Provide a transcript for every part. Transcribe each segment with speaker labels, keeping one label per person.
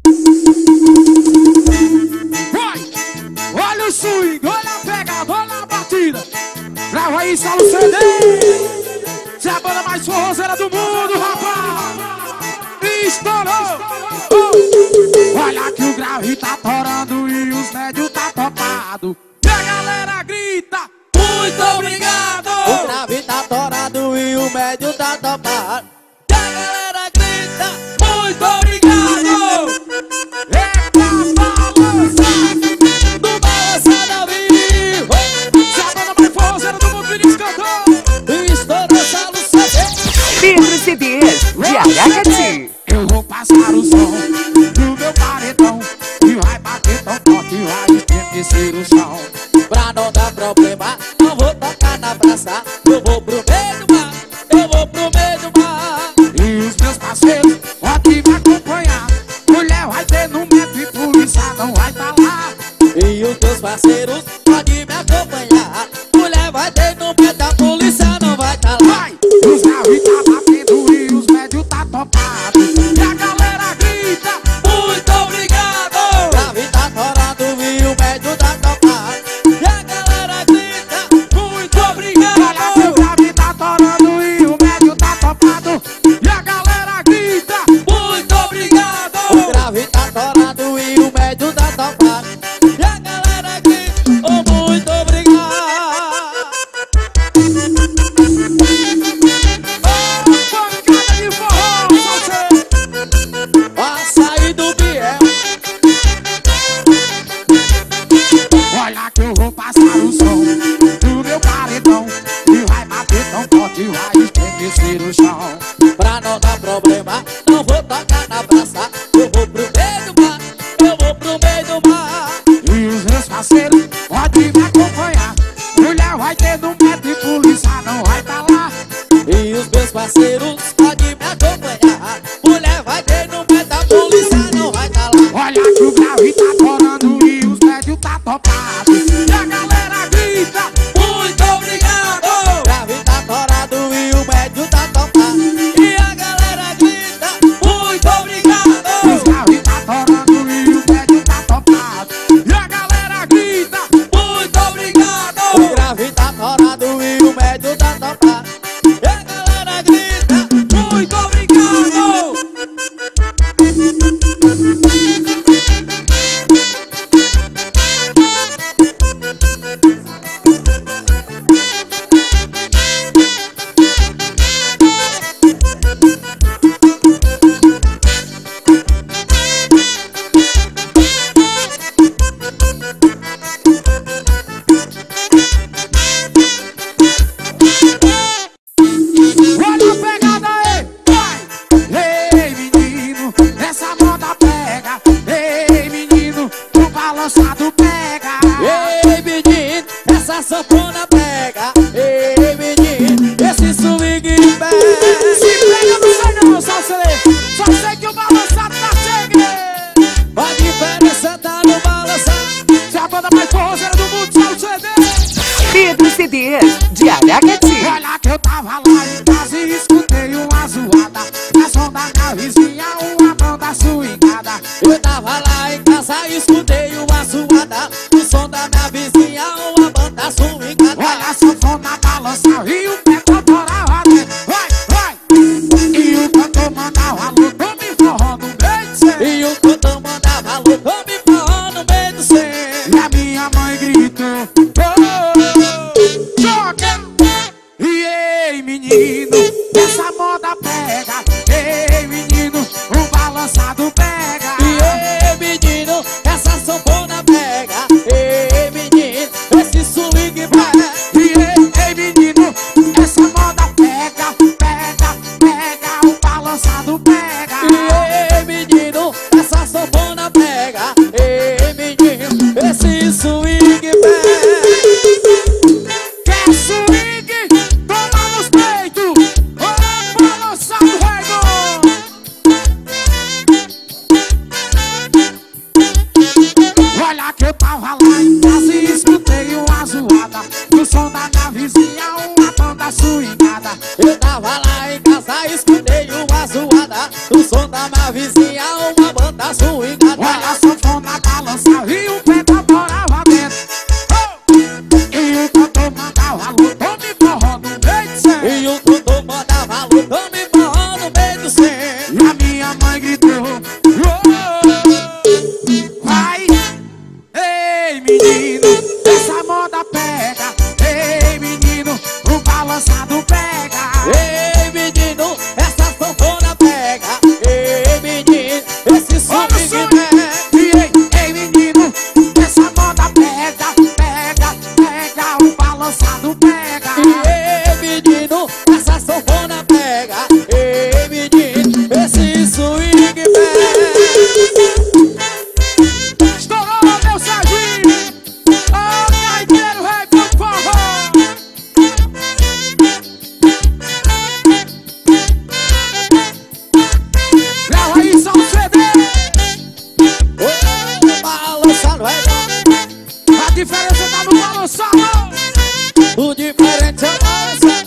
Speaker 1: Olha o swing, olha a pegada, olha a batida. Grava aí, Saulo CD. Você é a banda mais forrozeira do mundo, rapaz. Estourou. Olha que o grave tá torando e os médios tá topado. E a galera grita, muito obrigado.
Speaker 2: O grave tá torado e o médio tá topado. E a galera grita,
Speaker 1: muito obrigado. É pra balançar,
Speaker 2: do balançado ao vivo.
Speaker 1: você é a banda mais forrozeira do mundo, Vinícius cantou.
Speaker 2: Estourou, Saulo CD.
Speaker 3: Pedro CDs de Aracati.
Speaker 1: Eu vou passar o som do meu paredão e vai bater tão forte, vai estremecer o chão.
Speaker 2: Pra não dar problema, não vou tocar na praça. Eu vou pro meio do mar, eu vou pro meio do mar.
Speaker 1: E os meus parceiros podem me acompanhar. Mulher vai ter no metro e polícia não vai tá lá.
Speaker 2: E os teus parceiros podem me acompanhar. Mulher vai ter no pé da polícia, não vai tá lá.
Speaker 1: Vai! Os graves tá batendo e os médios tá topado. E a galera grita, muito obrigado.
Speaker 2: Grave tá torado e o médio tá topado. E a galera grita,
Speaker 1: Muito obrigado. Olha que o grave tá torando e o médio tá topado. E a galera grita, muito obrigado.
Speaker 2: o grave tá torado e o médio tá topado. E a galera grita, oh, muito obrigado.
Speaker 1: Pancada de forró, salseiro.
Speaker 2: Açaí do Biel.
Speaker 1: Olha que eu vou passar o som do meu paredão e vai bater tão forte, vai estremecer o chão.
Speaker 2: Pra não dar problema, não vou tocar na praça. Eu vou pro meio do mar, eu vou pro meio do mar.
Speaker 1: E os meus parceiros podem me acompanhar. Mulher vai ter no metro e polícia não vai tá lá.
Speaker 2: E os meus parceiros podem me acompanhar. Mulher vai ter no pé da polícia, não vai tá lá.
Speaker 1: Olha que o grave tá torando e os médios tá topado. E a galera grita, muito obrigado.
Speaker 2: Grave tá torado e o médio tá topado. E a galera grita,
Speaker 1: Muito obrigado. Os graves tá torando e o médio tá topado. E a galera grita, muito obrigado.
Speaker 2: o grave tá torado e o médio tá topado. E a galera grita,
Speaker 1: Muito obrigado. Olha a pegada aí, vai! Ei menino, essa moda pega. Ei menino, o balançado pega.
Speaker 2: ei menino, essa sanfona pega. Ei menino, esse swing pega.
Speaker 1: Se pega não sei não, salseiro. Só sei que o balançado tá chegando.
Speaker 2: A diferença tá no balançar.
Speaker 1: Se a banda mais forrozeira do mundo, salseiro.
Speaker 3: Pedro CDs de Aracati.
Speaker 1: Olha que eu tava lá em casa e escutei uma zoada. Na som da minha vizinha, uma banda swingada.
Speaker 2: Eu tava lá em casa e escutei uma suada. O som da minha vizinha, uma banda swingada.
Speaker 1: Olha a sanfona balançar e o pé torava dentro. Vai, vai! E o cantor mandava alô, tô me forró no meio de cê.
Speaker 2: E o cantor mandava alô, tô me forró no meio do centro.
Speaker 1: E a minha mãe gritou, oh, joga! E ei menino, essa moda pega. Ei menino, o balançado pega.
Speaker 2: E ei menino, essa sanfona pega. Ei menino, esse swing pega.
Speaker 1: E ei menino, essa moda pega. Pega, pega, o balançado pega.
Speaker 2: E ei menino, essa sanfona pega. Ei menino, esse swing pega.
Speaker 1: Quer swing? Toma nos peitos. Ô, balançado rego. Olha que eu tava lá em casa e escutei uma zoada. No som da minha vizinha, uma banda swingada.
Speaker 2: Eu tava lá em casa, escutei uma zoada. O som da minha vizinha, uma banda bota swingada.
Speaker 1: Olha a sanfona balançar e o pé da morava dentro. E o cantor mandava alô, tome forró no meio de cem.
Speaker 2: E o cantor mandava alô, tome forró no meio do centro.
Speaker 1: E a minha mãe gritou: vai, ei menino, essa moda pega. Ei menino, o balançado pega.
Speaker 2: Ei menino, essa sanfona pega. Ei menino, esse swing pega.
Speaker 1: Ei menino, essa moda pega. Pega, pega, o balançado pega.
Speaker 2: Ei menino, essa sanfona pega. Ei menino, esse swing pega.
Speaker 1: Estourou meu Serginho. Ô gaiteiro, rei do forró. Grava aí só um CD.
Speaker 2: Ô, balançando é
Speaker 1: A diferença tá no balançado.
Speaker 2: o diferente é nossa.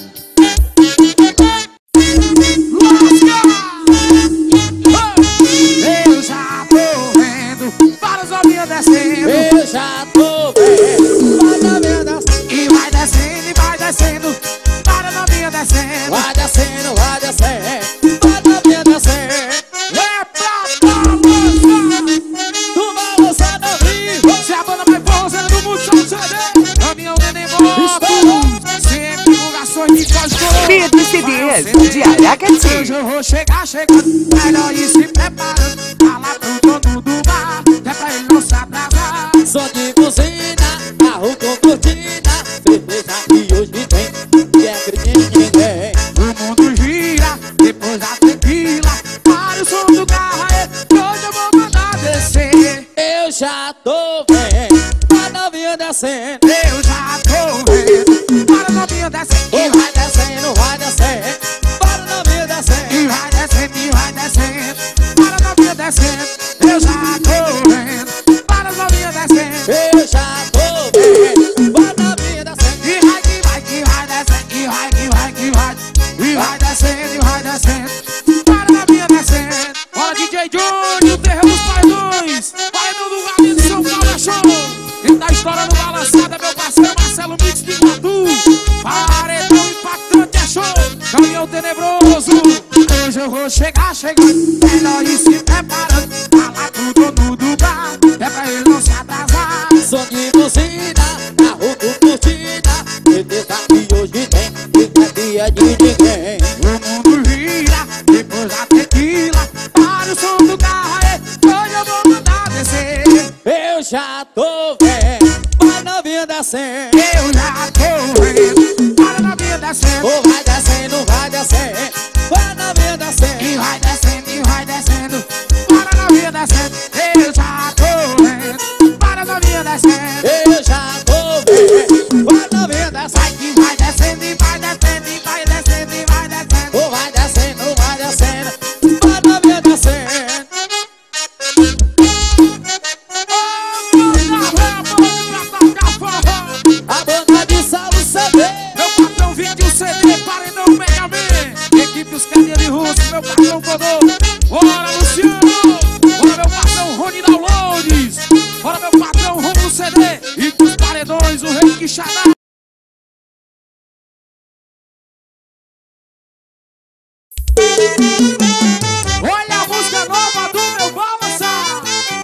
Speaker 1: Eu já tô vendo várias novinhas descendo.
Speaker 2: Eu já tô vendo, vai na venda.
Speaker 1: E vai descendo, e vai descendo. Várias novinhas descendo.
Speaker 2: Vai descendo, vai descendo. Vai na venda, descendo.
Speaker 1: É pra balançar.
Speaker 2: Tu balançando ao vivo.
Speaker 1: Se a banda mais forrozeira do mundo só o CD. Caminhão neném moto. Sempre divulgações de costura.
Speaker 3: Pedro CDs de Aracati.
Speaker 1: Hoje eu vou chegar chegando. Melhor ir se preparando. Fala pro dono do bar, que é pra ele não se atrasar.
Speaker 2: Som de buzina, carro com cortina. Certeza que hoje tem, que acredita em ninguém.
Speaker 1: O mundo gira, depois da tequila. Para o som do carro aí, que hoje eu vou mandar descer.
Speaker 2: Eu já tô vendo, vai na venda descendo.
Speaker 1: Eu já tô vendo. Para novinha descendo.
Speaker 2: E vai descendo, vai descendo. Vai na venda descendo.
Speaker 1: E vai descendo, e vai descendo. Para novinha descendo. Eu já tô vendo. Para novinha descendo.
Speaker 2: Eu já tô vendo, vai na venda descendo.
Speaker 1: E vai que vai que vai descendo. E vai que vai que vai. E vai descendo, e vai descendo. Para novinha descendo. Bora DJ Johnny, o terreno dos paredões. Paredão do Vale de São Paulo é show. Quem tá estourando balançada é meu parceiro Marcelo Mix de Catu. Paredão impactante é show. Caminhão tenebroso. Hoje eu vou chegar chegando. Melhor ir se preparando. Fala pro dono do bar, é pra ele não se atrasar.
Speaker 2: Som de buzina, carro com cortina. Certeza que hoje tem, que não é dia de ninguém.
Speaker 1: O mundo gira, depois da tequila. Para o som do carro aí, hoje eu vou mandar descer.
Speaker 2: Eu já tô vendo, vai na venda descendo.
Speaker 1: Eu já tô vendo. Para na vida descendo.
Speaker 2: Oh, vai descendo, vai descendo. Vai na venda descendo.
Speaker 1: E vai descendo, e vai descendo. Para na vida descendo. Eu já tô vendo. Para na vida descendo.
Speaker 2: Eu já tô vendo, vai na venda descendo.
Speaker 1: Vai que vai descendo, e vai descendo, e vai descendo, e vai descendo.
Speaker 2: Oh, vai descendo, vai descendo. Vai na venda descendo. A banda de Saulo CD.
Speaker 1: Meu patrão vídeo CD, paredão Mega Man. Equipe os carinha de russo, meu patrão Godô. Bora Luciano. Bora meu patrão Rony Downloads. Bora meu patrão Romulo CD. E dos paredões, o rei Quixadá. Olha a música nova do meu balançar.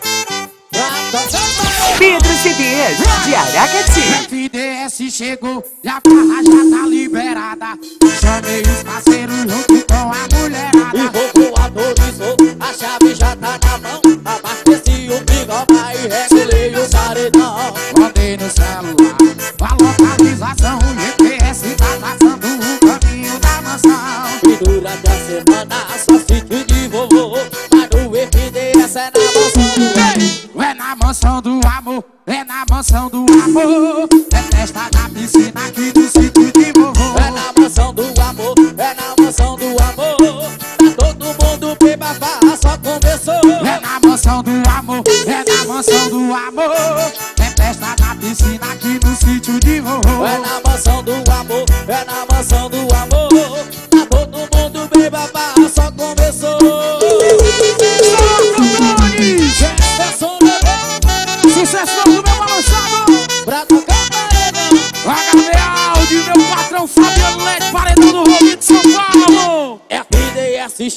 Speaker 3: Pedro CDs de Aracati.
Speaker 1: FDS chegou e a farra já tá liberada. Chamei os parceiros junto com a
Speaker 2: E
Speaker 1: mulherada.
Speaker 2: vou autorizou, a chave já tá na mão. Abasteci o bigode e regulei o paredão.
Speaker 1: Mandei no celular a localização. O GPS tá traçando o caminho da mansão.
Speaker 2: E durante a semana só sítio de vovô. Mas no FDS é na mansão do rei.
Speaker 1: É na mansão do amor, é na mansão do amor. É festa na piscina aqui do sítio de vovô.
Speaker 2: É na mansão do amor, é na mansão do amor. Tá todo mundo beba, farra só começou.
Speaker 1: É na mansão do amor, é na mansão do amor. É festa na piscina aqui no sítio de vovô.
Speaker 2: É na mansão do amor, é na mansão do amor. Tá todo mundo beba, farra só começou.
Speaker 1: Solta o Tony!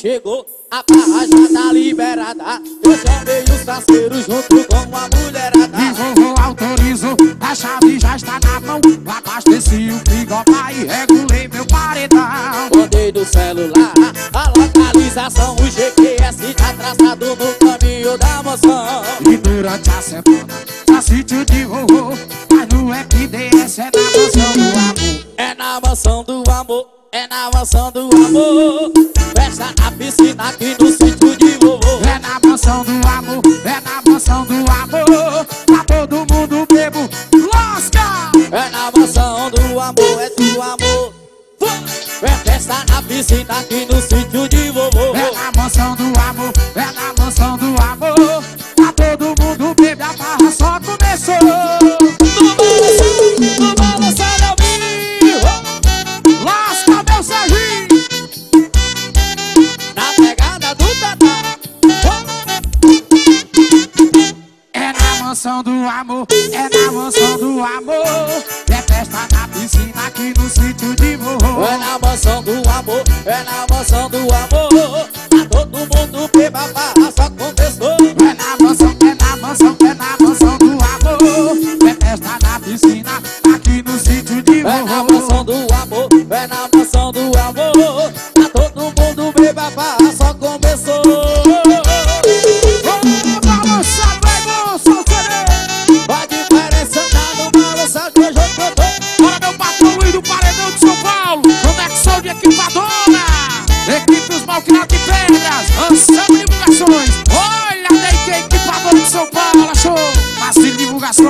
Speaker 2: chegou, a barra já tá liberada. Eu chamei os parceiros junto com a mulherada.
Speaker 1: E vovô autorizou, a chave já está na mão. Abasteci o frigobar e regulei meu paredão.
Speaker 2: Mandei do celular a localização, o GPS tá traçado no caminho da mansão.
Speaker 1: E durante a semana, tá sítio de vovô, mas no FDS é na mansão do amor.
Speaker 2: É na mansão do amor, é na mansão do amor. Festa na piscina aqui no sítio de vovô.
Speaker 1: É na mansão do amor, é na mansão do amor. Tá todo mundo bebo, lasca!
Speaker 2: É na mansão do amor, é do amor. É festa na piscina aqui no sítio de vovô.
Speaker 1: É na mansão do amor, é na mansão do amor. Tá todo mundo bebe, a barra só começou.
Speaker 2: No balançar ao vivo,
Speaker 1: Lasca, meu Serginho!
Speaker 2: na pegada do tatá.
Speaker 1: É na mansão do amor, é na mansão do amor. É festa na piscina aqui no sítio de vovô.
Speaker 2: É na mansão do amor, é na mansão do amor. Tá todo mundo beba, a barra só começou.
Speaker 1: É na mansão, é na mansão, é na mansão do amor. É festa na piscina aqui no sítio de
Speaker 2: É na
Speaker 1: vovô.
Speaker 2: mansão do amor, é na mansão do amor. Tá todo mundo beba, a barra só começou.
Speaker 1: Balança, vai, moça, o CD.
Speaker 2: A diferença tá no balançar que hoje eu tô.
Speaker 1: Bora, meu patrão Luiz do Paredão de São Paulo. Conexão de equipadora. Equipe os Malquinados de Pedras. Anselmo Divulgações. Olha, daí que é equipadora de São Paulo. Achou? Marcelo Divulgações.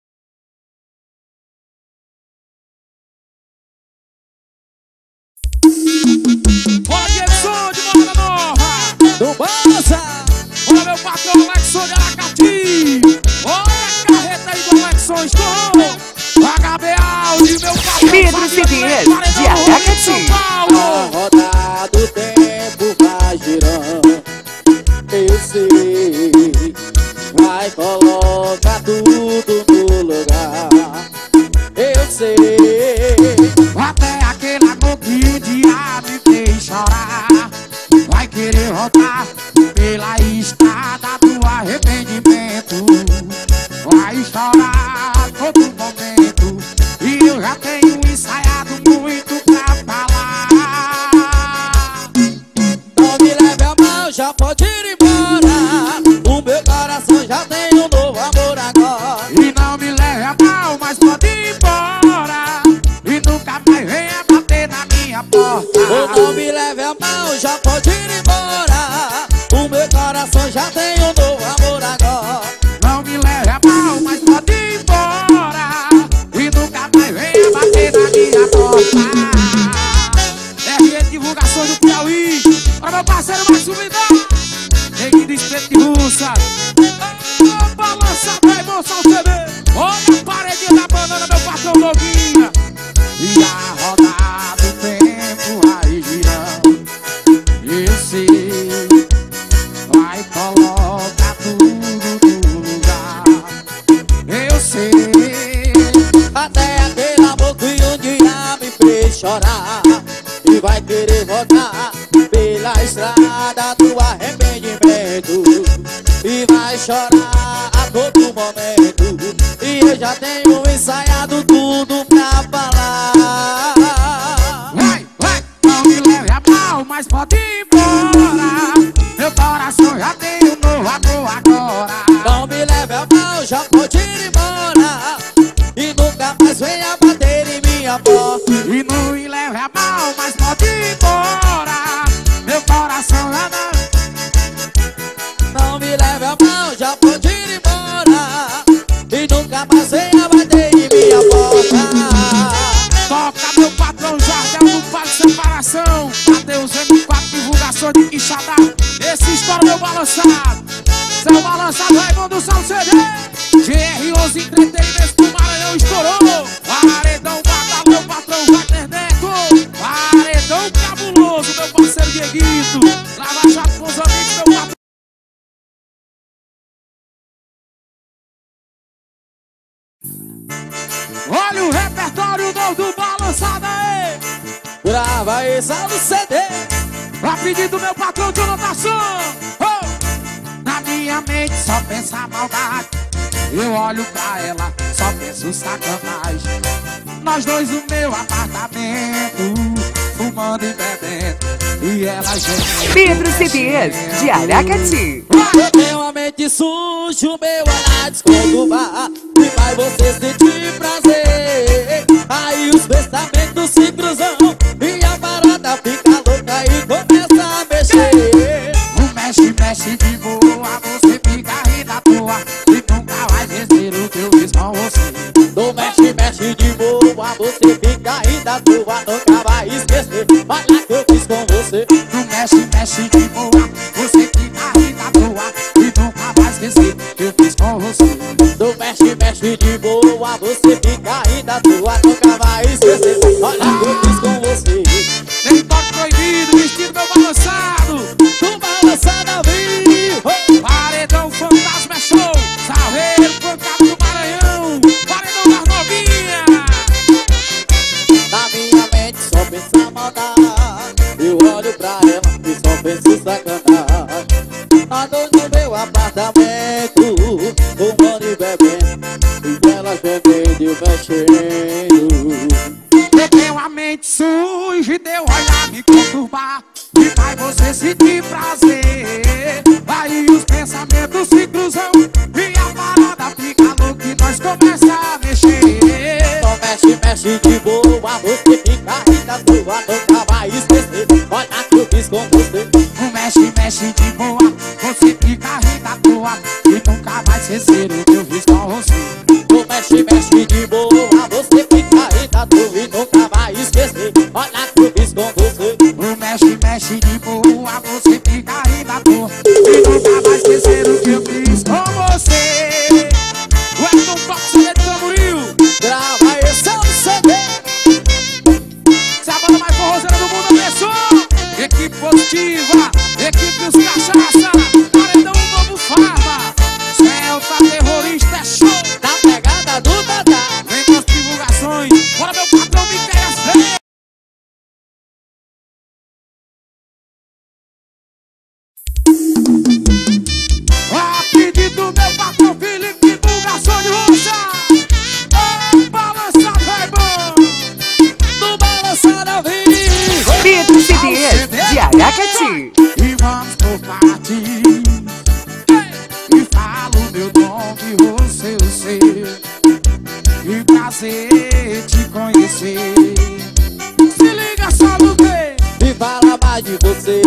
Speaker 1: Bora, Diego de Morada Nova.
Speaker 2: Do balança.
Speaker 1: Olha, meu patrão Alexson de Aracati. Olha a carreta aí do Alexson. Estou. HB Audi, meu patrão.
Speaker 3: Pedro CDs de Aracati.
Speaker 1: São
Speaker 2: A
Speaker 1: Paulo.
Speaker 2: roda do tempo vai girando. Eu sei, vai colocar tudo no lugar. Eu sei,
Speaker 1: Até aquele amor que um dia me fez chorar vai querer voltar pela estrada do arrependimento. Vai chorar todo momento. E eu já tenho ensaiado muito pra falar.
Speaker 2: não me leve a mal, já pode ir embora. O meu coração já tem um novo amor agora.
Speaker 1: E não me leve a mal, mas pode ir embora. E nunca mais venha bater na minha porta.
Speaker 2: Ou não me leve a mal, já pode ir embora. O meu coração já tem um novo amor agora.
Speaker 1: Não me leve a mal, mas pode ir embora. E nunca mais venha bater na minha porta. RN Divulgações do Piauí. Para meu parceiro mais subidão. Neguinho do Espeto de Russa. Ô, balança, vai, moça, o CD. Olha a paredinha da banana, meu patrão Noguinha. E a roda do tempo vai girando. Eu sei, vai colocar tudo no lugar. Eu sei,
Speaker 2: Até aquele amor que um dia me fez chorar e vai querer voltar pela estrada do arrependimento. E vai chorar a todo momento. E eu já tenho ensaiado tudo pra falar.
Speaker 1: vai, vai. Não me leve a mal, mas pode ir embora. Meu coração já tem um novo amor agora.
Speaker 2: Não me leve a mal, já pode ir embora. E nunca mais venha bater em minha porta.
Speaker 1: E não me leve a mal, mas pode ir embora. Meu coração já não.
Speaker 2: Não me leve a mal, já pode ir embora. E nunca mais venha bater em minha porta.
Speaker 1: Toca meu patrão Jardel do Parque Separação. Adeus M4 Divulgações de Quixadá. Esse estoura meu balançado. Seu balançado Raimundo Salcedê. GR11 Entretenimentos do Maranhão estourou. Paredão Batalha, meu patrão Wagner Neto. Paredão cabuloso, meu parceiro Dieguito. Lava Jato com os amigos, meu patrão. Olha o repertório novo do balançado aí.
Speaker 2: Grava essa no CD.
Speaker 1: A pedido do meu patrão de anotação. Oh! Na minha mente só pensa a maldade. Eu olho pra ela, só penso sacanagem. Nós dois no meu apartamento, fumando e bebendo, e ela gemendo.
Speaker 3: Pedro CDs de Aracati.
Speaker 2: Eu tenho a mente suja, o meu olhar desconturbar e faz você sentir prazer. Aí os pensamentos se cruzam e a parada fica louca e começa a mexer.
Speaker 1: O mexe, mexe de boa, você fica rindo à toa e nunca vai esquecer o que eu fiz com você.
Speaker 2: No mexe, mexe de boa, você fica rindo à toa, nunca vai esquecer. Olha que eu fiz com você.
Speaker 1: No mexe, mexe de boa, você fica rindo à toa e nunca vai esquecer o que eu fiz com você.
Speaker 2: No mexe, mexe de boa, você fica rindo à toa, nunca vai esquecer. Olha que eu fiz com você.
Speaker 1: Tem toque proibido, vestido meu balançado.
Speaker 2: Tu balançada vivo.
Speaker 1: Paredão Fantasma é show. Salveiro, pancado do Maranhão. Paredão das novinhas.
Speaker 2: Na minha mente só pensa maldade. Eu olho pra ela e só penso sacanagem. Nós dois no meu apartamento, fumando e bebendo, e ela gemendo e eu mexendo.
Speaker 1: Eu tenho a mente suja e teu olhar me conturbar e faz você sentir prazer. Aí os pensamentos se cruzam e a parada fica louca e nós começa a mexer.
Speaker 2: Só mexe, mexe de boa, você fica rindo à toa, nunca vai esquecer. Olha que eu fiz com você.
Speaker 1: O mexe, mexe de boa, você fica rindo à toa e nunca vai esquecer o que eu fiz com você.
Speaker 2: No mexe, mexe de boa, você fica rindo à toa e nunca vai esquecer. Olha que eu fiz com você.
Speaker 1: O mexe, mexe de boa, você fica rindo à toa e nunca vai esquecer o que eu fiz com você. O Elton Fox de Tamboril.
Speaker 2: Grava esse é o CD.
Speaker 1: Se a banda mais forrozeira do mundo começou. Equipe positiva, equipe os cachaça, paredão novo farma. Celta terrorista é show.
Speaker 2: Na pegada do Dadá.
Speaker 1: Vem com as divulgações, bora meu patrão me quer. A pedido do meu patrão Felipe, divulgação de rocha. Ô, balançado é bom.
Speaker 2: Do balançada vivo.
Speaker 3: Pedro CDs de Aracati.
Speaker 1: E vamos por parte. E falo meu nome, você o seu. E prazer te conhecer. Se liga só no que
Speaker 2: Me fala mais de você.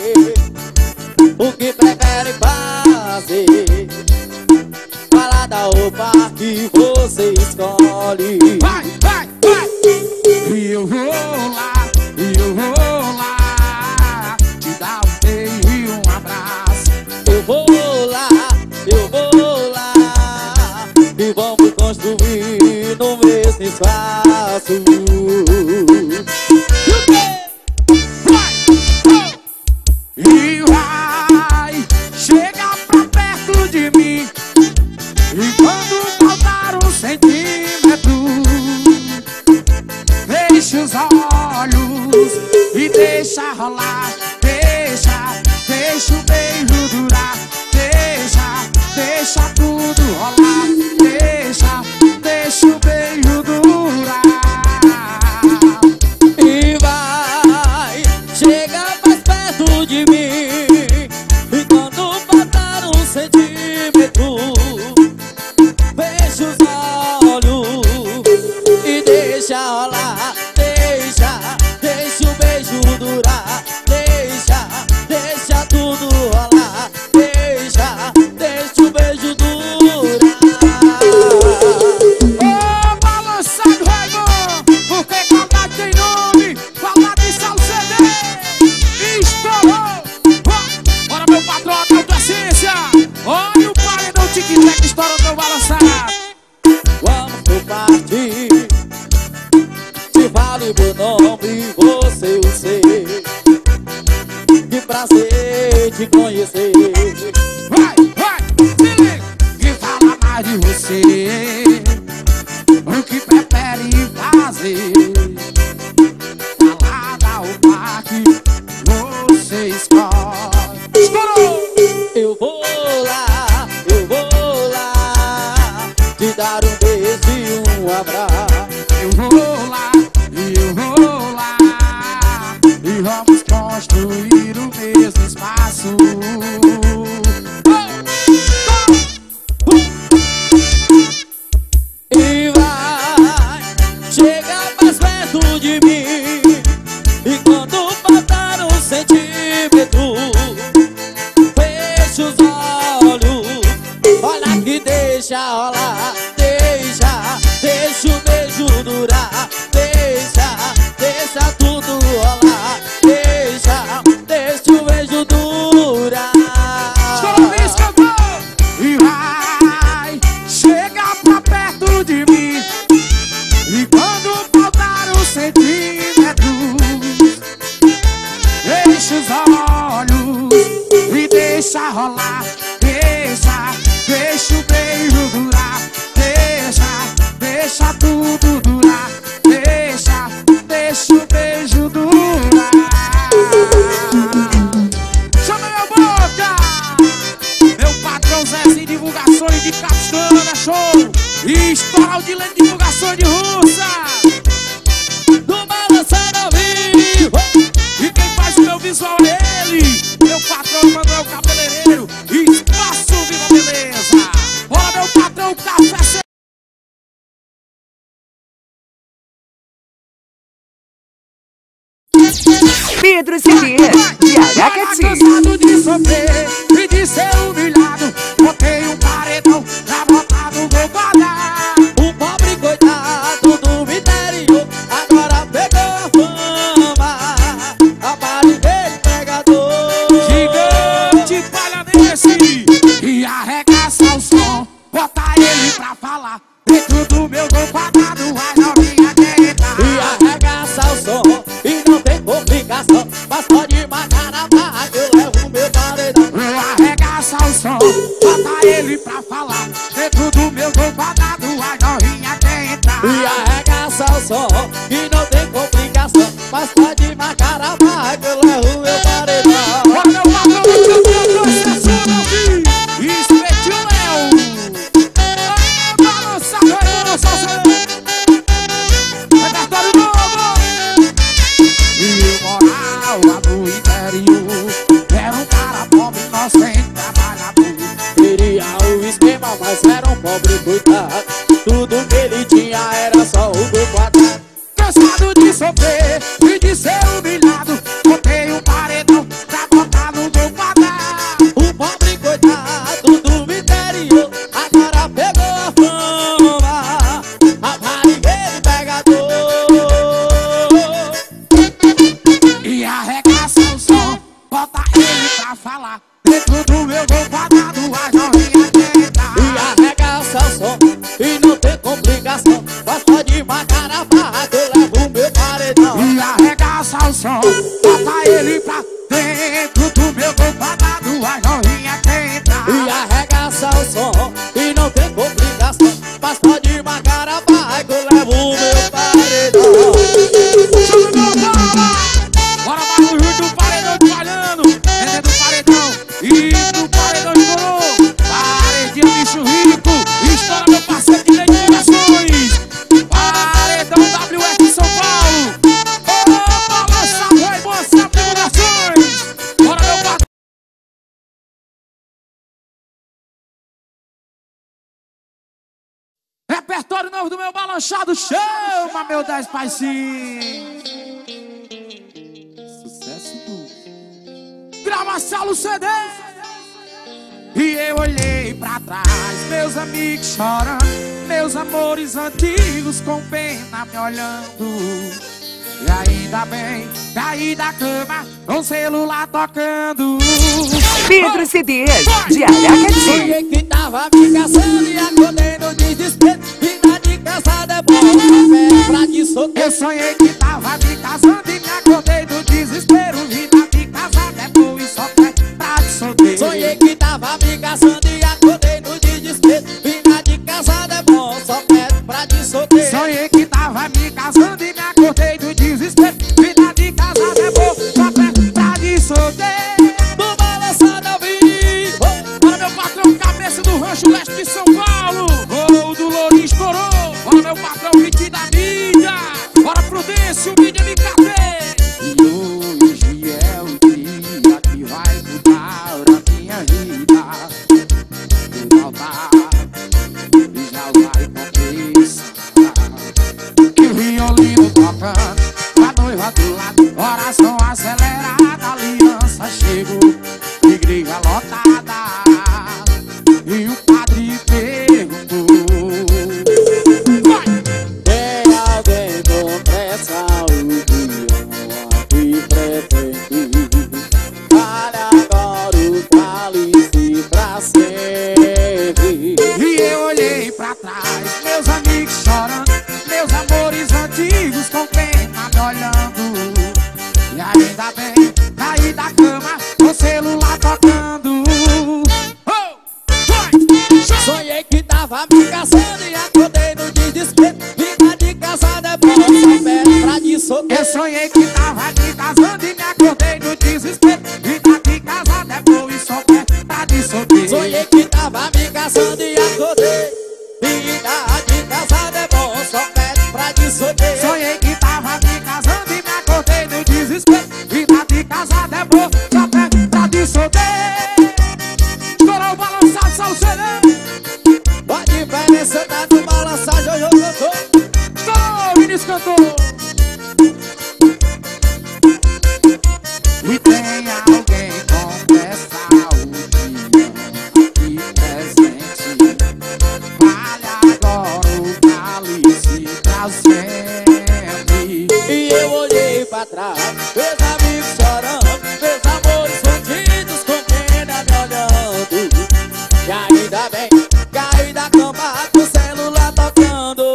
Speaker 2: O que prefere fazer? Fala da roupa que você escolhe.
Speaker 1: vai, vai, vai. E eu vou lá, te dar um beijo e um abraço.
Speaker 2: Eu vou lá, e vamos construir no mesmo espaço.
Speaker 1: E vai chegar pra perto de mim. E quando faltar um centímetro, feche os olhos e deixa rolar. Deixa o beijo durar. Deixa tudo rolar. Deixa o beijo durar.
Speaker 2: E vai chegar mais perto de mim. E quando faltar um centímetro, fecha os olhos e deixa rolar. Deixa o beijo durar. Deixa tudo rolar. Deixa o beijo durar.
Speaker 1: Ô, balançado Raimundo, porque qualidade tem nome, qualidade só o CD. Estourou. Bora meu patrão, Alto Essência. Olha o paredão tic-tac estourando meu balançado.
Speaker 2: Vamos por parte. Te fale meu nome, você o sei. Que prazer te conhecer.
Speaker 1: Vai, se liga. Que fala mais de você. O que prefere fazer? Falar da roupa que você
Speaker 2: deixa rolar, deixa o beijo durar, deixa tudo rolar, deixa o beijo durar.
Speaker 1: Estourou, cantor! E vai chegar pra perto de mim. E quando faltar os sentimentos, deixa os olhos e deixa rolar, deixa o beijo durar, deixa tudo durar, deixa o beijo durar. Chama meu boca, meu patrão Zezinho, divulgações de Capistana, show. E Estourou de Lente, divulgações de Russa.
Speaker 2: Do balançando ao vivo.
Speaker 1: E quem faz o meu visual é ele, meu patrão Manuel Cabeleireiro. Espaço Viva Beleza. Bora, meu patrão, café.
Speaker 3: Pedro CDs de Aracati.
Speaker 1: Cansado de sofrer e de ser humilhado, botei um paredão pra botar no meu guardar.
Speaker 2: O pobre coitado do interior agora pegou a fama, aparelho pegador.
Speaker 1: Gigante falha nesse e arregaça o som, bota ele pra falar dentro do meu gol quadrado, a novinha quer entrar.
Speaker 2: E arregaça o som e não tem complicação, mas pode marcar na barra que eu levo meu paredão.
Speaker 1: Arregaça o som, bota ele pra falar dentro do meu gol quadrado, a novinha quer entrar.
Speaker 2: E arregaça o som e não tem complicação, mas pode marcar a barra que eu levo meu paredão.
Speaker 1: Olha meu patrão, eu processo meu filho, Espetinho Léo. Balançar, vai balançar o seu repertório novo. E eu morava no interior, era um cara pobre, inocente, trabalhador.
Speaker 2: Queria o esquema, mas era um pobre coitado, tudo que ele tinha era só o meu quadrado.
Speaker 1: Cansado de sofrer e de ser humilhado, botei um paredão pra botar no meu quadrado.
Speaker 2: O pobre coitado do interior agora pegou a fama, aparelho pegador.
Speaker 1: E arregaça o som, bota ele pra falar dentro do meu gol quadrado, a novinha quer entrar.
Speaker 2: E arregaça o som e não tem complicação, mas pode marcar a barra que eu levo meu paredão.
Speaker 1: E arregaça o som, bota ele pra dentro do meu gol quadrado, a novinha quer entrar.
Speaker 2: E arregaça o som e não tem complicação, mas pode marcar a barra que eu levo meu paredão.
Speaker 1: Chama meu bala! Bora barulho do paredão espalhando, dentro do paredão e do paredão estourou. Paredinho bicho rico, estoura meu parceiro de divulgações. Paredão WF São Paulo. Ô, balança, vai mostrar divulgações. Bora meu patrão. Repertório novo do meu balançado, chama meu 10 paizinhos. Sucesso do gravação no CD. E eu olhei pra trás, meus amigos chorando, meus amores antigos com pena me olhando. E ainda bem, caí da cama com o celular tocando.
Speaker 3: Pedro CDs de Aracati.
Speaker 2: Sonhei que tava me caçando e acordei no desespero. Vida de casada é bom, café pra de solteiro.
Speaker 1: Eu sonhei que tava me casando e me acordei do desespero. Vida de casada é boa e só quer pra de solteiro.
Speaker 2: Sonhei que tava me caçando e acordei no desespero. Vida de casada é bom, só quero pra de solteiro.
Speaker 1: Sonhei que tava me casando e me acordei do desespero. Vida de casada é boa, só quer pra de solteiro.
Speaker 2: Do balançado ao vivo.
Speaker 1: Para meu patrão, cabeça do rancho leste de São Paulo. Gol do Lourinho estourou. Para meu patrão, hit da mídia. Bora Prudêncio, mídia MKT. E hoje é o dia que vai mudar a minha vida. Vou voltar e já vai conquistar. E o violino tocando, a noiva do lado, oração acelerada, aliança chegou, igreja lotada. E o padre perguntou: solteiro.
Speaker 2: Sonhei que tava me casando e acordei. Vida de casado é bom, só pede pra de solteiro.
Speaker 1: Sonhei que tava me casando e me acordei no desespero. Vida de casado é bom, só pede pra de solteiro. Estourou o balançado, salseirão.
Speaker 2: A diferença tá no balançar, Jojo cantou.
Speaker 1: Estourou, Vinícius cantou. E tem alguém com essa união aqui presente. Vale agora o cálice pra sempre.
Speaker 2: E eu olhei pra trás, meus amigos chorando, meus amores fundidos com pena me olhando. E ainda bem, caí da cama com o celular tocando.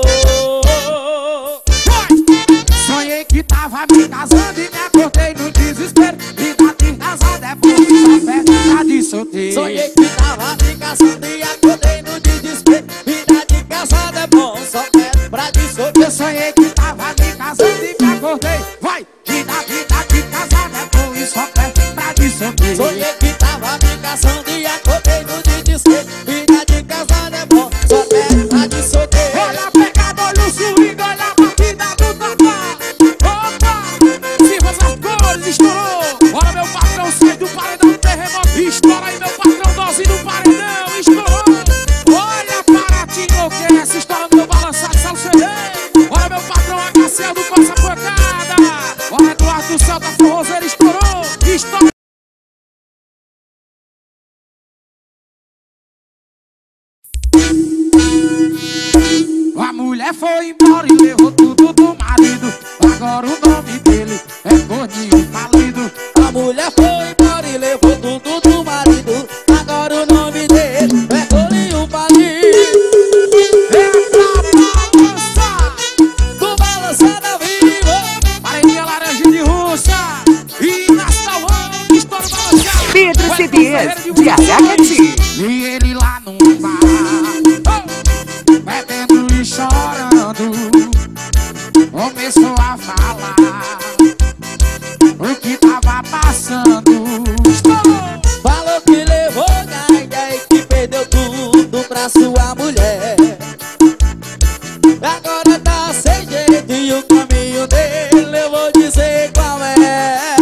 Speaker 1: Sonhei que tava me casando e me acordei no desespero. Vida de casado é bom, só festa de solteiro.
Speaker 2: Sonhei que tava me casando e acordei no desespero. Vida de casado é bom, só pede pra de solteiro.
Speaker 1: Eu sonhei que tava me casando e me acordei. Vai! Vida de casado é bom e só festa de solteiro.
Speaker 2: Sonhei que tava me casando e acordei no desespero. Vida de casado é bom, só pede pra de solteiro.
Speaker 1: Olha a pegada, olha o swing, olha a batida do tapa. Opa! Sirva as cores, estourou. Olha meu patrão, sai do paredão do terremoto. Estoura aí meu patrão, dose do paredão. Estourou. Olha Paraty, que essa história do meu balançado, salseirei. Olha meu patrão, HCL do Passa Pancada. Olha Eduardo do Céu da Forrozeira, estourou. Estoura. A mulher foi embora e levou tudo do marido. Agora o nome dele é Gordinho Falido.
Speaker 2: A mulher foi embora e levou tudo do marido. Agora o nome dele é Gordinho Falido.
Speaker 1: É pra balançar.
Speaker 2: Do balançar da vida.
Speaker 1: Paredinha laranja de russa. E nas Tauan, estoura balançar.
Speaker 3: Pedro Cedês, de Aracati.
Speaker 1: E ele lá num bar, bebendo e chorando, começou a falar o que tava passando. Estourou!
Speaker 2: Falou que levou gaia e que perdeu tudo pra sua mulher. Agora tá sem jeito e o caminho dele eu vou dizer qual é.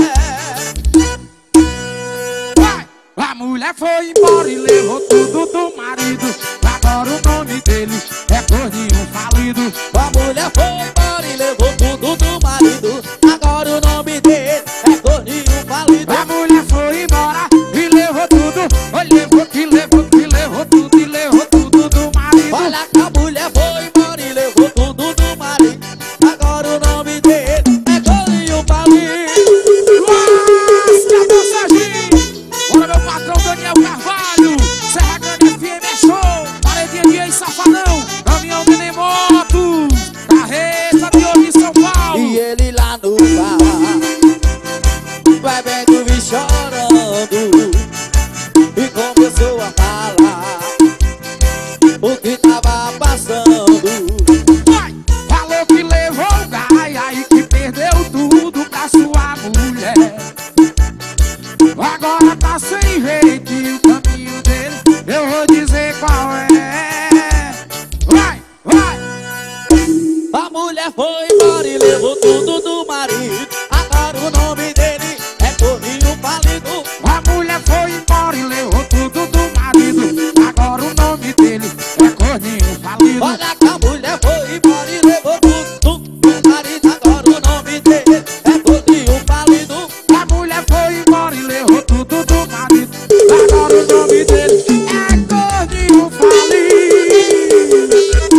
Speaker 1: Vai! A mulher foi embora e levou tudo do marido. Agora o nome dele é Gordinho Falido.
Speaker 2: A mulher foi embora e levou tudo do marido. Agora o nome dele é Gordinho Falido.
Speaker 1: A mulher foi embora e levou tudo. Levou tudo e levou tudo do marido.
Speaker 2: Olha que a mulher foi embora e levou tudo do marido. Agora o nome dele é Gordinho Falido.
Speaker 1: Lasca, Serginho! Olha meu patrão Daniel Carvalho. Serra Grande FM é show. Paredinha de ex-safadão. Caminhão de nem moto. Carreta de hoje em São Paulo.
Speaker 2: E ele lá no bar, bebendo e chorando, e começou a falar o que tava passando.
Speaker 1: Vai! Falou que levou gaia e que perdeu tudo pra sua mulher. Agora tá sem jeito e o caminho dele eu vou dizer qual é. Vai!
Speaker 2: A mulher foi embora e levou tudo do marido. Agora o nome dele é Gordinho Falido.
Speaker 1: A mulher foi embora e levou tudo do marido. Agora o nome dele é Gordinho Falido.
Speaker 2: Olha que a mulher foi embora e levou tudo do marido. Agora o nome dele é Gordinho Falido.
Speaker 1: A mulher foi embora e levou tudo do marido. Agora o nome dele é Gordinho Falido.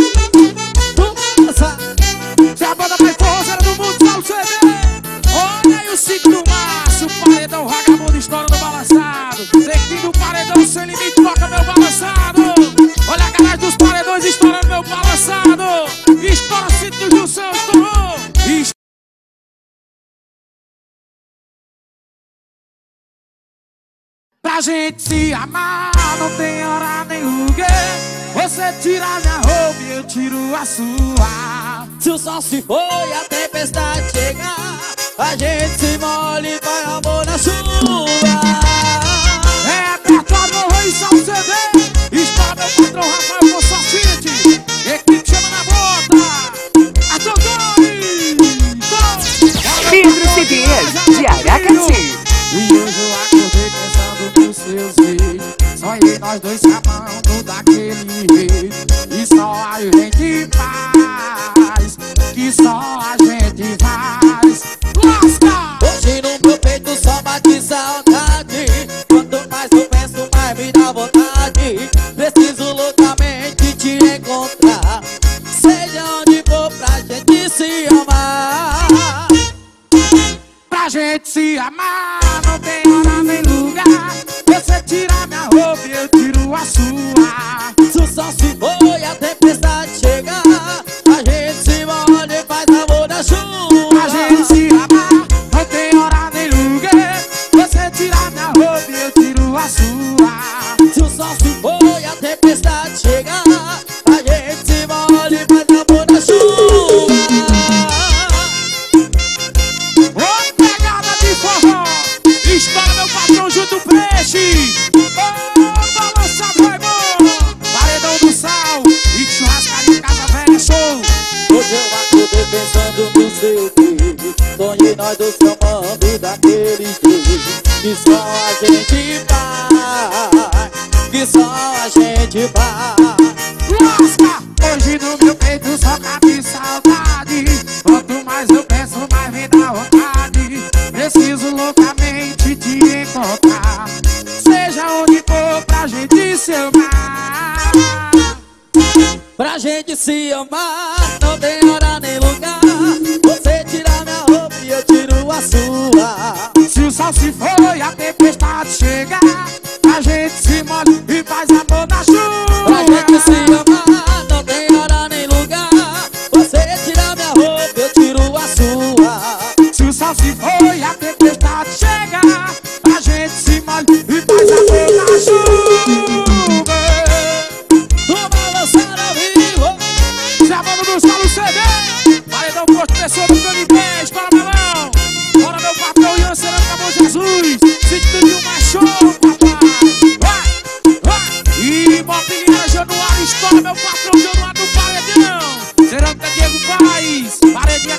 Speaker 1: Se a banda mais forrozeira do mundo tá o CD. Olha aí o ciclo do Márcio, o paredão vagabundo estoura do balançado. Tequinho do paredão sem limite, toca meu balançado. Olha a garagem dos paredões estourando meu balançado. Estoura ciclo do Gilson, estourou. Pra gente se amar, não tem hora nem lugar. Você tira minha roupa e eu tiro a sua.
Speaker 2: Se o sol se foi e a tempestade chegar, a gente se molha e vai amor na chuva.
Speaker 1: É perto amor aí, Sal CD. Está meu patrão Rafael Constantine. Equipe chama na bota.
Speaker 3: Pedro CDs de Aracati.
Speaker 1: E hoje eu acordei pensando nos seus beijos. Sonhei nós dois se amando daquele jeito. E só a gente faz, que só a gente faz. Lasca!
Speaker 2: Hoje no meu peito só bate saudade. Quanto mais eu penso, mais me dá vontade. Preciso loucamente te encontrar, seja onde for, pra gente se amar.
Speaker 1: Pra gente se amar, não tem hora nem lugar. Você tira minha roupa e eu tiro a sua.
Speaker 2: Se o sol se for e a tempestade chegar, a gente se molha e faz amor na chuva.
Speaker 1: Pra gente se amar, não tem hora nem lugar. Você tira minha roupa e eu tiro a sua.
Speaker 2: Se o sol se for e a tempestade chegar, a gente se molha e faz amor na chuva.
Speaker 1: Ô, pegada de forró, estoura meu patrão junto peixe. Ô, balança vai bom, paredão do sal e churrascaria Casa Velha Show.
Speaker 2: Hoje eu acordei pensando no seu beijo. Sonhei nós dois se amando daquele jeito. Que só a gente faz, que só a gente faz.
Speaker 1: Lasca! Hoje no meu peito só cabe saudade. Quanto mais eu penso, mais me dá vontade. Preciso loucamente te encontrar, seja onde for, pra gente se amar.
Speaker 2: Pra gente se amar, não tem hora nem lugar. Você tira minha roupa e eu tiro a sua.
Speaker 1: Se o sol se for e a tempestade chegar, a gente se molha e faz amor na chuva.
Speaker 2: Pra gente se amar, não tem hora nem lugar. Você tira minha roupa e eu tiro a sua.
Speaker 1: Se o sol se for e a tempestade chegar, a gente se molha e faz amor na chuva.
Speaker 2: Tô balançando ao vivo.
Speaker 1: Chamando do Salo CD, paredão posto pessoa do Canibés, para melão. Bora meu patrão Ian Cerâmica Bom Jesus. Se pediu mais show, papai. Vai, vai. E Mobiliária Januário, estoura meu patrão Januário do paredão. Cerâmica Diego Paz, paredinha.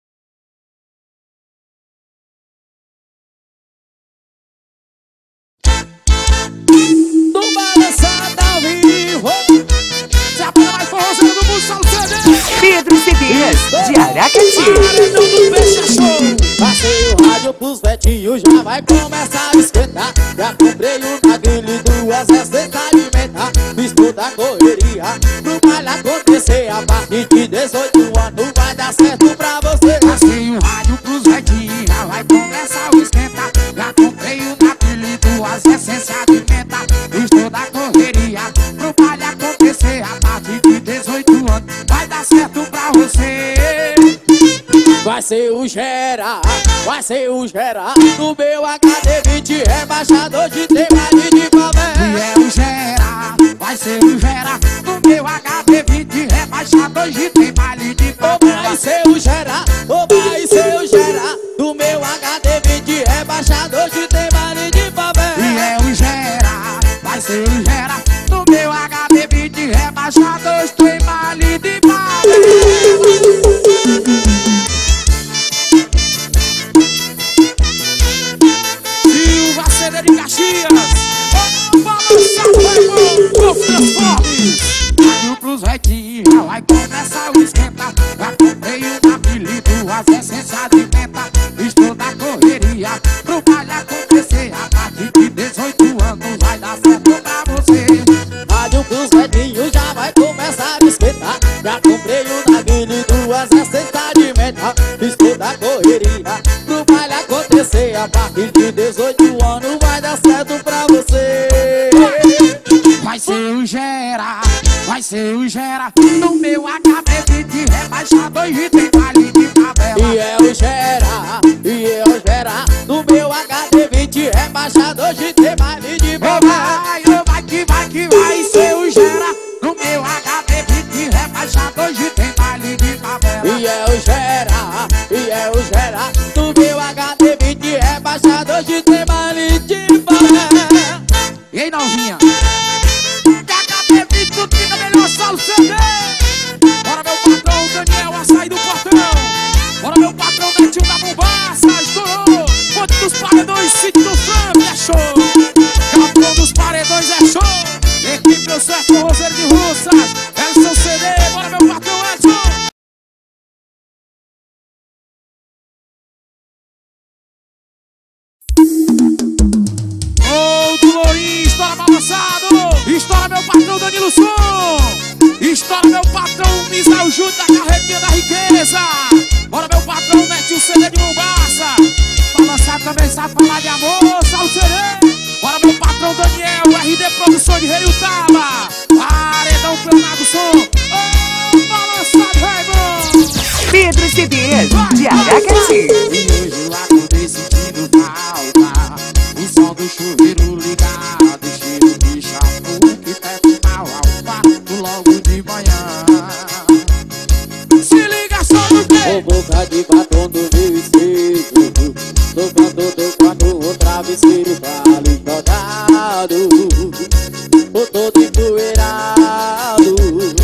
Speaker 2: Tô balançando ao vivo.
Speaker 1: Se a banda mais forrozeira do mundo, Salo CD.
Speaker 3: Pedro CDs de Aracati.
Speaker 1: Paredão do Peixe Show.
Speaker 2: Passei o rádio pros vetinhos, já vai começar a esquentar. Já comprei o naguile, 2 receitas de menta. Fiz toda a correria pro baile acontecer. A partir de 18 anos vai dar certo pra você.
Speaker 1: Passei o rádio pros velhinhos, já vai começar o esquenta. Já comprei o naquele, 2 essências de menta. Fiz toda a correria pro baile acontecer. A partir de 18 anos vai dar certo pra você.
Speaker 2: Vai ser o Gera, vai ser o Gera. No meu HD20 rebaixador de tema de
Speaker 1: E
Speaker 2: favela.
Speaker 1: é o Gera, vai ser o Gera. No meu HD20 rebaixador de tem baile de
Speaker 2: Ou
Speaker 1: favela.
Speaker 2: vai ser o Gera, ou vai ser o Gera. No meu HD20 rebaixador de tema de favela.
Speaker 1: E é o Gera, vai ser o Gera. No meu HD20 rebaixador tem baile de favela. Silva Ceder de Caxias. Ô, balança, vai bom, os transformes. Rádio pros vetinhos, já vai começar o esquenta. Já comprei um apelido, 2 essências de menta. Fiz toda a correria pro baile acontecer. A partir de 18 anos vai dar certo pra você.
Speaker 2: Rádio pros velhinhos, já vai começar a esquentar. Já comprei o naguile, 2 receitas de menta. Fiz toda a correria pro baile acontecer. A partir de 18 anos vai dar certo pra você.
Speaker 1: Vai ser o Gera, vai ser o Gera. No meu HB20 rebaixador e tem baile de favela.
Speaker 2: E é o Gera, e é o Gera. No meu HD20 rebaixador de tema de
Speaker 1: Ô
Speaker 2: favela.
Speaker 1: vai, ô vai que vai ser o Gera. No meu HB20 rebaixador e tem baile de favela.
Speaker 2: E é o Gera, e é o Gera. No meu HD20 rebaixador de tema de favela.
Speaker 1: E aí, novinha? Estoura meu patrão Danilo Som. Estoura meu patrão Misael Júnior da Carretinha da Riqueza. Bora meu patrão Netinho CD de Mombasa. Balançar também sabe falar de amor, Salserê. Bora meu patrão Daniel, RD Produção de Reiutaba. Paredão Planado Som. Oh, balançado, Raimon.
Speaker 3: Pedro CDs de Aracati.
Speaker 2: E hoje eu acordei sentindo falta. O som do chuveiro ligado, cheiro de shampoo que fede mal ao quarto logo de manhã.
Speaker 1: Se liga só no
Speaker 2: Com
Speaker 1: quê?
Speaker 2: boca de batom do meu espelho, tocando o travesseiro vale jogado, tô todo empoeirado.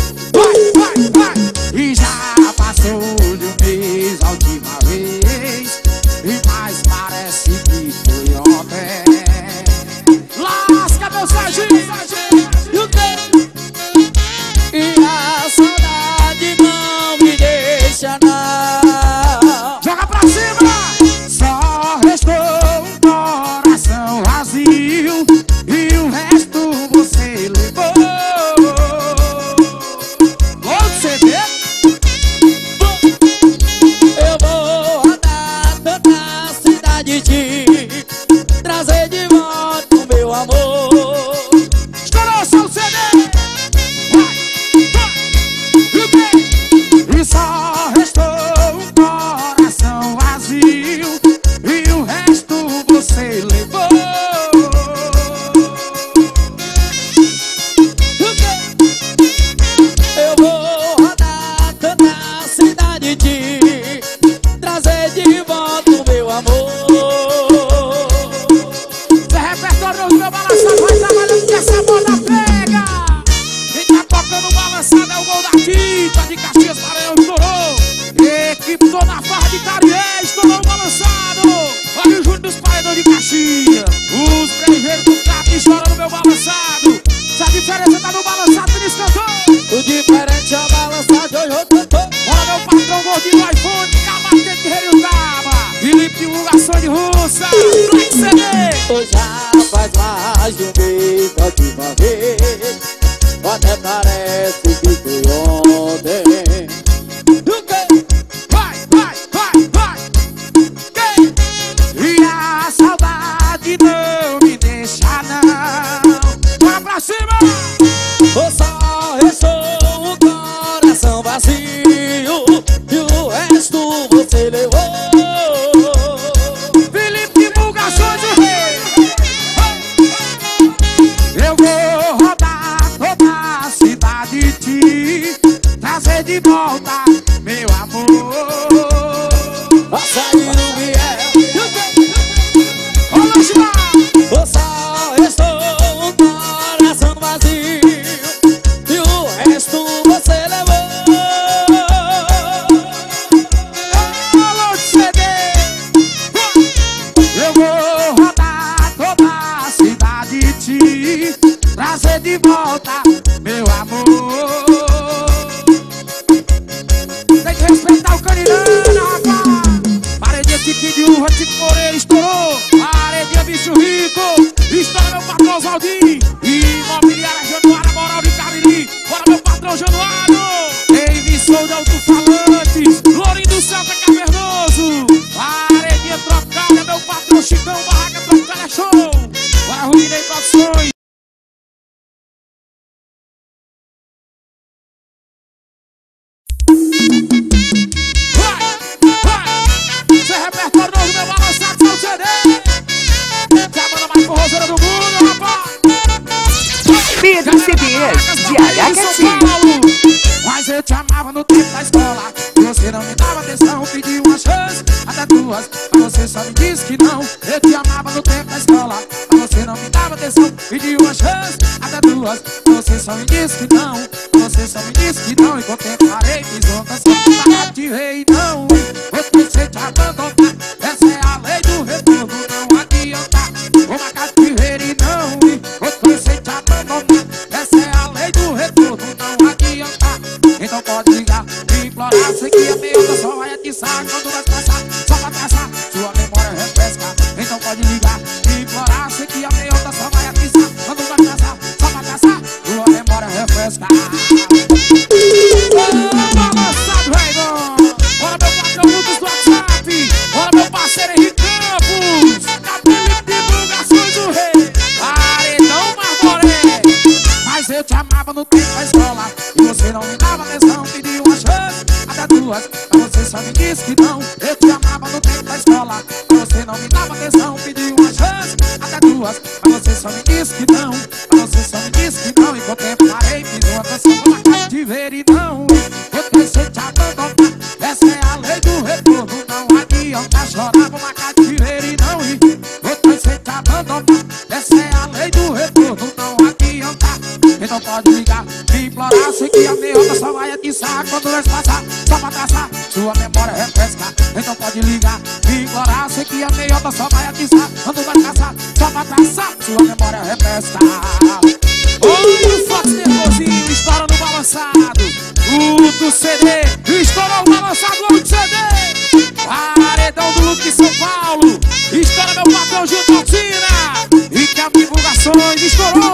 Speaker 1: Vai.
Speaker 2: E já passou de um mês a última vez, e mais parece que foi ontem.
Speaker 1: Lasca meu Serginho.
Speaker 2: E o quê? E a saudade não me deixa não.
Speaker 1: Joga pra cima.
Speaker 2: Só restou um coração vazio, e o resto você levou.
Speaker 1: Outro CD.
Speaker 2: Eu vou rodar toda a cidade de trazer de volta o meu amor.
Speaker 1: Estourou seu CD. Vai. E o quê?
Speaker 2: E só restou um coração vazio, e o resto você levou. Eu vou rodar toda a cidade de trazer de volta o meu amor.
Speaker 1: Zé Repertório do meu balançado. Vai trabalhando que essa moda pega. Quem tá tocando balançado é o gol da Quinta de Caxias, Maranhão, estourou. Equipe toda a farra de Carié, estourou o balançado. Olha o Júnior dos Paredões de Caxias. Os brejeiros do Cato estouram no meu balançado. Se a diferença tá no balançado, me descantou.
Speaker 2: O diferente é a balança de hoje eu tô.
Speaker 1: Bora meu patrão gordinho do iPhone, Camarguete de Reiutaba. Felipe Divulgação de Russa, Black CD.
Speaker 2: Hoje já faz mais de um mês da última vez, até parece que foi ontem.
Speaker 1: Vai.
Speaker 2: E a saudade não me deixa não.
Speaker 1: Bora pra cima.
Speaker 2: Ou só restou um coração vazio, e o resto você levou.
Speaker 1: Felipe Divulgação de Rei.
Speaker 2: Eu vou rodar toda a cidade de trazer de volta meu amor. Açaí no Miel.
Speaker 1: Olha Gilmar.
Speaker 2: Ou só restou um coração vazio, e o resto você levou.
Speaker 1: Alô CD.
Speaker 2: Eu vou rodar toda a cidade de trazer de volta meu amor.
Speaker 1: Tem que respeitar o Caninana, rapaz. Paredinha Tiquinho de Uva, Tico Moreira, estourou. Paredinha Bicho Rico, estoura meu patrão Zaldim. Imobiliária Januária, Moral de Cariri. Bora meu patrão Januário. David Sou de Alto-Falantes, Lourinho do Celta Cavernoso. Paredinha Trocada, meu patrão Chicão, Barraca Trocada Show. Bora Ruinei Produções. Zé Repertório do meu balançado, só o CD. Já manda mais forrozeira do mundo, rapaz.
Speaker 3: Pedro CDs de Aracati.
Speaker 2: Mas eu te amava no tempo da escola, você não me dava atenção, pedi uma chance, até duas, mas você só me disse que não. Eu te amava no tempo da escola, mas você não me dava atenção, pedi uma chance, até duas, mas você só me disse que não. Você só me disse que não, e com o tempo parei, fiz uma canção, mas te rei não. Eu pensei te abandonar, essa é a lei do retorno, não adianta. Vou marcar de rei e não, eu pensei te abandonar, essa é a lei do retorno, não adianta. Então pode ligar e implorar, sei que a meia só vai atiçar quando vai passar, só pra traçar, sua memória refresca. Então pode ligar e implorar, sei que a meia só vai atiçar quando vai passar, só pra traçar, sua
Speaker 1: se eu te amava no tempo da escola e você não me dava atenção, pedi uma chance, até duas, mas você só me disse que não. Eu te amava no tempo da escola e você não me dava atenção, pedi uma chance, até duas, mas você só me disse que não. Mas você só me disse que não. E com o tempo parei, fiz uma canção pra cá de ver e não. Eu pensei te abandonar, essa é a lei do retorno. Não adianta chorar, vou marcar de ver e não. Eu pensei te abandonar, essa é a lei do retorno. Não adianta, então pode ligar, me implorar. Sei que a meiota só vai atiçar quando nós passar, só pra traçar, sua memória refrescar. Então pode ligar, me implorar. Sei que a meiota só vai atiçar quando nós passar, só pra traçar, sua memória refrescar.
Speaker 2: Olha o Fox nervosinho, estoura no balançado. O do CD, estourou o balançado do CD. Paredão do Luke de São Paulo, estoura meu patrão Gil Alcina. E que a divulgações estourou.